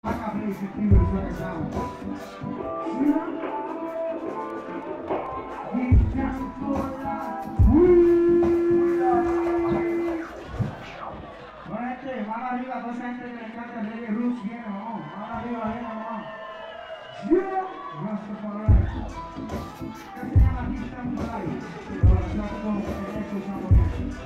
Acabei esse filme de jornal. Mano arriba, toda esa gente que le encanta el reggae roots, viene, vamos. Mano arriba, viene, vamos. Rastafari. ¿Qué se llama aquí? Están por ahí. Ahora se va con el eco japonés.